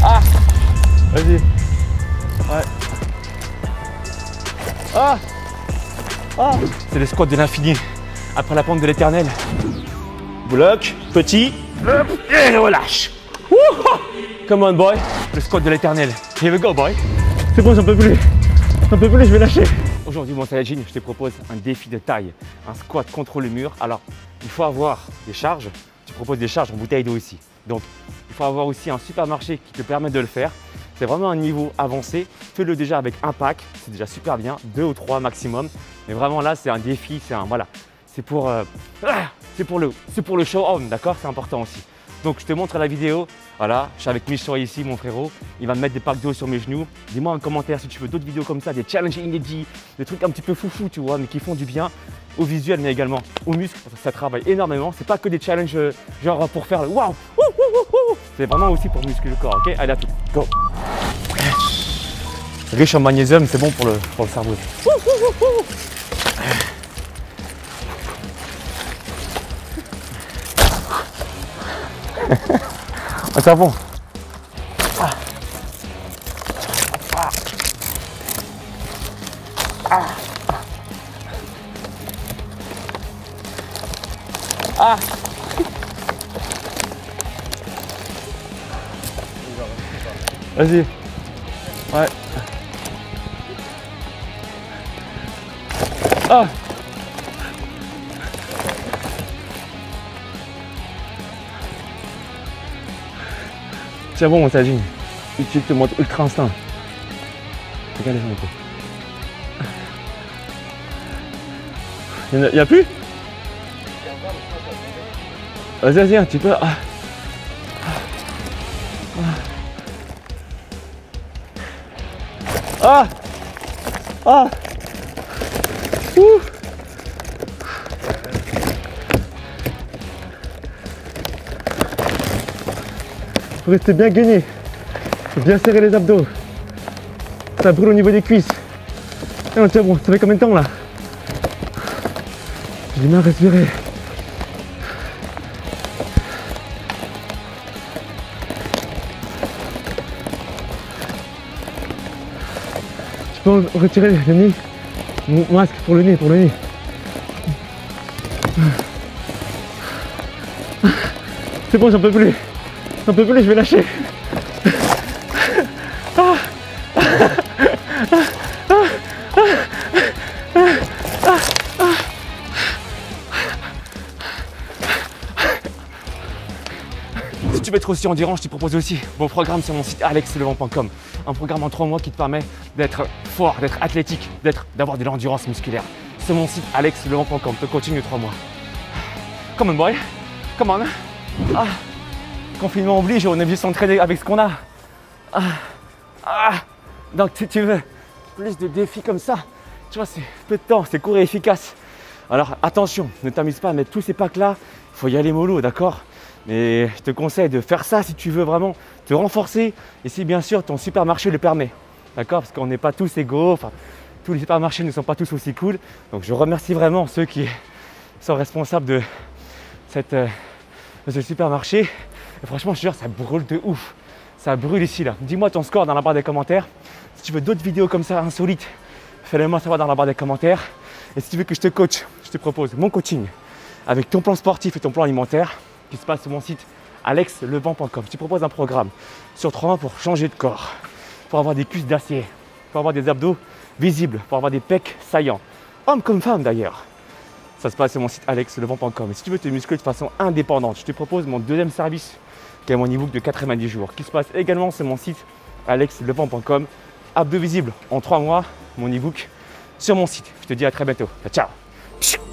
Ah, vas-y. Ouais. Ah, ah. C'est le squat de l'infini. Après la pente de l'éternel. Bloc, petit, hop, et relâche. Come on boy. Le squat de l'éternel. Here we go boy. C'est bon, j'en peux plus. J'en peux plus, je vais lâcher. Aujourd'hui, mon Saiyajin, je te propose un défi de taille. Un squat contre le mur. Alors, il faut avoir des charges. Je te propose des charges en bouteille d'eau ici. Donc, il faut avoir aussi un supermarché qui te permet de le faire. C'est vraiment un niveau avancé. Fais-le déjà avec un pack. C'est déjà super bien. 2 ou 3 maximum. Mais vraiment là, c'est un défi. C'est un, voilà. C'est pour le show on, d'accord? C'est important aussi. Donc je te montre la vidéo. Voilà, je suis avec Michel ici, mon frérot. Il va me mettre des packs d'eau sur mes genoux. Dis-moi en commentaire si tu veux d'autres vidéos comme ça, des challenges inédits, des trucs un petit peu foufou, tu vois, mais qui font du bien au visuel, mais également aux muscles. Ça travaille énormément. C'est pas que des challenges genre pour faire le waouh. C'est vraiment aussi pour muscler le corps, ok? Allez, à tout. Go. Riche en magnésium, c'est bon pour le cerveau. Ah, c'est bon. Ah. Ah. Ah. Ah. Vas-y. Ouais. Ah. C'est bon mon Saiyajin, tu te montres ultra instinct. Regarde les jambes un peu. Il n'y a plus? Vas-y, vas-y, un petit peu. Ah. Ah. Ah. Ouh. Faut rester bien gainé, faut bien serrer les abdos. Ça brûle au niveau des cuisses. Et on tient bon, ça fait combien de temps là? J'ai du mal à respirer. Tu peux retirer le nez, mon masque pour le nez, C'est bon, j'en peux plus. J'en peux plus, je vais lâcher. Ah. Si tu veux être aussi endurant, je te propose aussi mon programme sur mon site alexlevent.com. Un programme en 3 mois qui te permet d'être fort, d'être athlétique, d'avoir de l'endurance musculaire. C'est mon site alexlevent.com, te coaching de 3 mois. Come on boy, come on. Ah. Confinement oblige, on est obligé de s'entraîner avec ce qu'on a. Ah. Ah. Donc si tu veux plus de défis comme ça, tu vois, c'est peu de temps, c'est court et efficace. Alors attention, ne t'amuse pas à mettre tous ces packs là, il faut y aller mollo, d'accord? Mais je te conseille de faire ça si tu veux vraiment te renforcer et si bien sûr ton supermarché le permet, d'accord? Parce qu'on n'est pas tous égaux, enfin tous les supermarchés ne sont pas tous aussi cool. Donc je remercie vraiment ceux qui sont responsables de ce supermarché. Et franchement, je te jure, ça brûle de ouf. Ça brûle ici là. Dis-moi ton score dans la barre des commentaires. Si tu veux d'autres vidéos comme ça insolites, fais-le moi savoir dans la barre des commentaires. Et si tu veux que je te coach, je te propose mon coaching avec ton plan sportif et ton plan alimentaire qui se passe sur mon site alexlevent.com. Je te propose un programme sur 3 mois pour changer de corps, pour avoir des cuisses d'acier, pour avoir des abdos visibles, pour avoir des pecs saillants, hommes comme femmes d'ailleurs. Ça se passe sur mon site alexlevent.com. Et si tu veux te muscler de façon indépendante, je te propose mon deuxième service qui est mon e-book de 90 jours qui se passe également sur mon site alexlevent.com. Abdos visibles en 3 mois, mon e-book sur mon site. Je te dis à très bientôt. Ciao.